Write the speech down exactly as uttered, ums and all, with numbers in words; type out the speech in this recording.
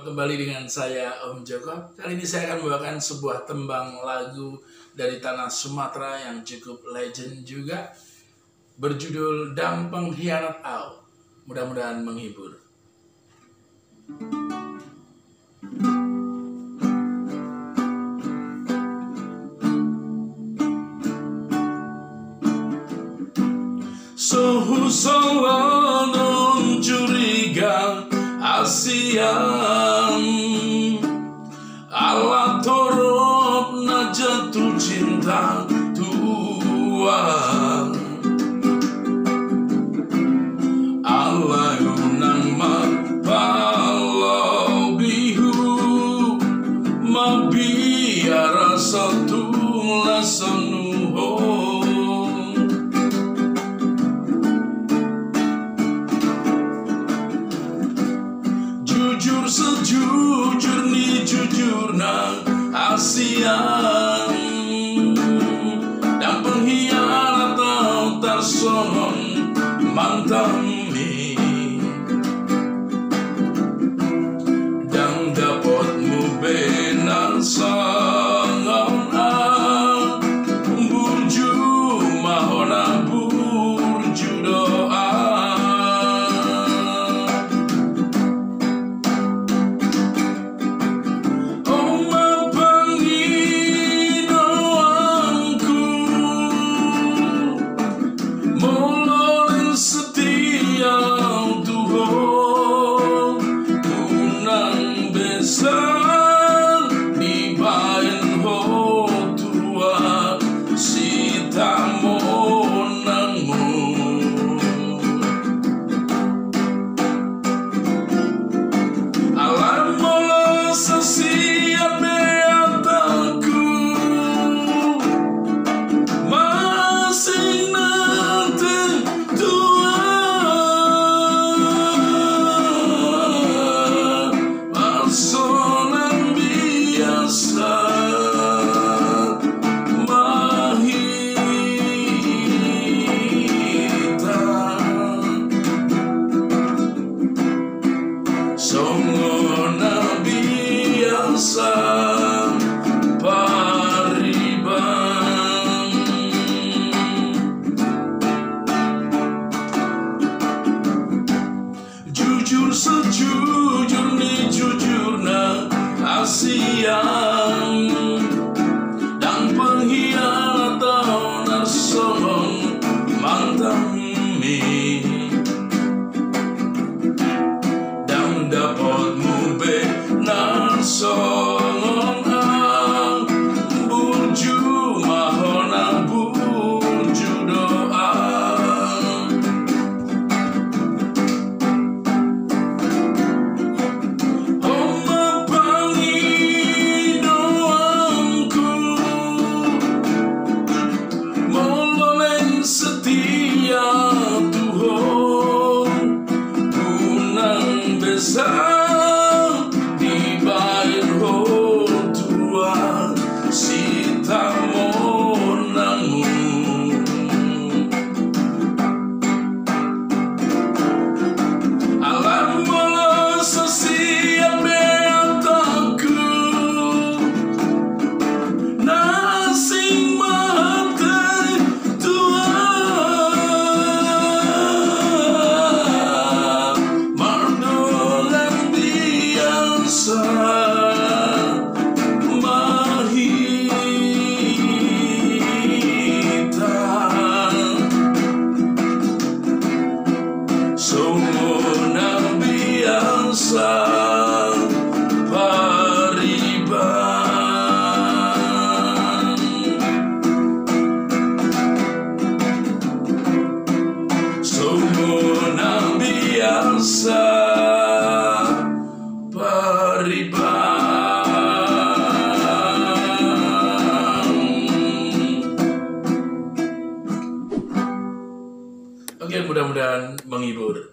kembali dengan saya Om Joko. Kali ini saya akan membawakan sebuah tembang lagu dari tanah Sumatera yang cukup legend juga, berjudul Dang Pengkhianat Au. Mudah-mudahan menghibur. Suhu salon curiga Asian ala torop na jatuh cinta Tuhan ala unang mapalau bihu mabiara satu lasanuho jujur sejujur ni jujur na Asian dan pengkhianat atau tersongon mantan mi dan dapatmu benar sangat burju mahona burju doa jujur sejujur ni jujur na Asian dan pengkhianat atau narsongon mantan mi dan dapatmu benar songon burju mahona burju doa setia Tuhan unang besar dibayar ho Tuhan sita monamu alam mola sesiap beataku nasing mahate Oke, mudah-mudahan menghibur.